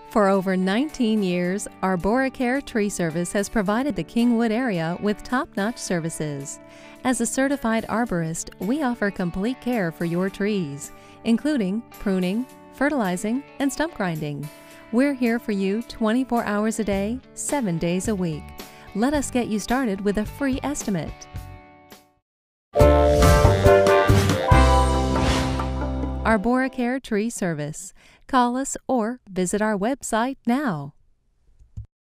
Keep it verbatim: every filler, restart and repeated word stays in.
For over nineteen years, Arboricare Tree Service has provided the Kingwood area with top-notch services. As a certified arborist, we offer complete care for your trees, including pruning, fertilizing, and stump grinding. We're here for you twenty-four hours a day, seven days a week. Let us get you started with a free estimate. Arboricare Tree Service. Call us or visit our website now.